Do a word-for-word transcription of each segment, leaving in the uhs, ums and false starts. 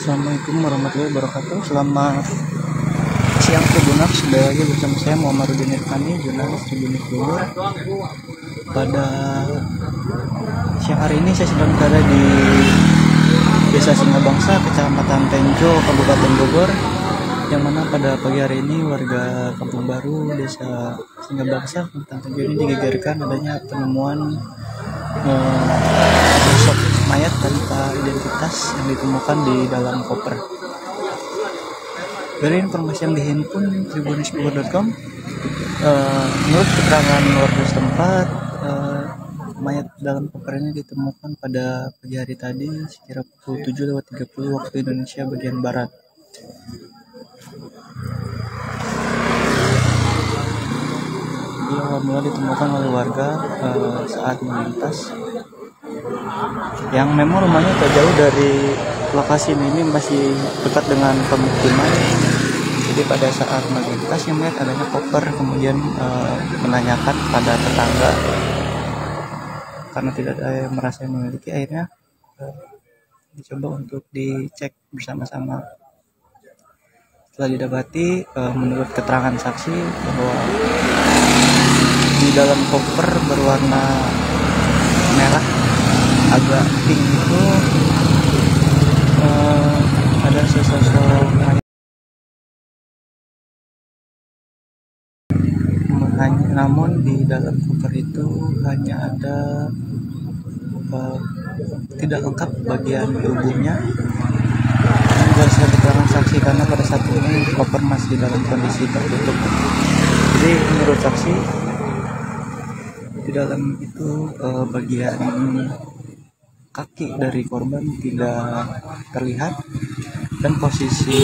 Assalamualaikum warahmatullahi wabarakatuh. Selamat siang Tribuners, kembali lagi bersama saya Muhammadudin Irfani, jurnalis Tribunnews Bogor. Pada siang hari ini saya sedang berada di Desa Singabangsa, Kecamatan Tenjo, Kabupaten Bogor, yang mana pada pagi hari ini warga Kampung Baru Desa Singabangsa, Kecamatan Tenjo ini digegerkan adanya penemuan eh, sosok mayat tanpa identitas yang ditemukan di dalam koper. Dari informasi yang dihimpun tribunnews bogor dot com, uh, menurut keterangan warga setempat, uh, mayat dalam koper ini ditemukan pada pagi hari tadi sekira pukul tujuh lewat tiga puluh waktu Indonesia bagian barat. Dia awal ditemukan oleh warga uh, saat melintas, yang memang rumahnya tak jauh dari lokasi ini, masih dekat dengan pemukiman. Jadi pada saat melintas yang melihat adanya koper, kemudian e, menanyakan pada tetangga, karena tidak ada yang merasa yang memiliki, akhirnya e, dicoba untuk dicek bersama-sama. Setelah didapati, e, menurut keterangan saksi bahwa di dalam koper berwarna merah agak pink itu uh, ada sesosok mayat, namun di dalam koper itu hanya ada uh, tidak lengkap bagian tubuhnya. Ini dari keterangan saksi, karena pada saat ini koper masih dalam kondisi tertutup. Jadi menurut saksi di dalam itu uh, bagian kaki dari korban tidak terlihat, dan posisi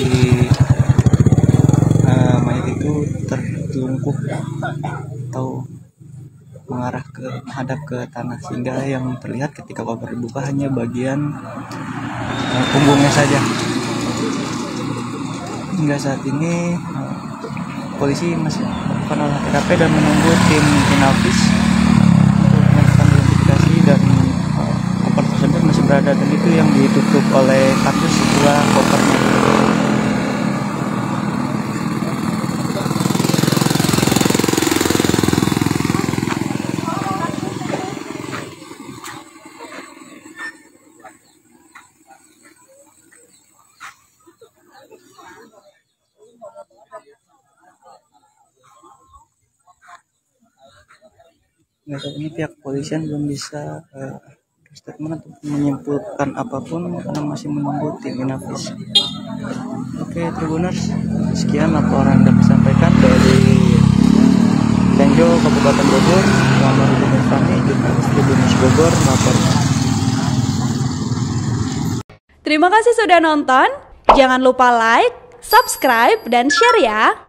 uh, mayat itu tertelungkup atau mengarah ke menghadap ke tanah, sehingga yang terlihat ketika koper dibuka hanya bagian uh, punggungnya saja. Hingga saat ini uh, polisi masih melakukan olah T K P dan menunggu tim Inavis untuk melakukan identifikasi, dan masih berada, dan itu yang ditutup oleh kardus setelah kopernya. Nah, saat ini pihak kepolisian belum bisa uh, statement untuk menyimpulkan apapun karena masih menunggu tim Inavis. Oke Tribuners, sekian laporan dapat disampaikan dari Tenjo, Kabupaten Bogor. Muhammadudin Irfani, jurnalis Tribunnews Bogor, melaporkan. Terima kasih sudah nonton. Jangan lupa like, subscribe, dan share ya.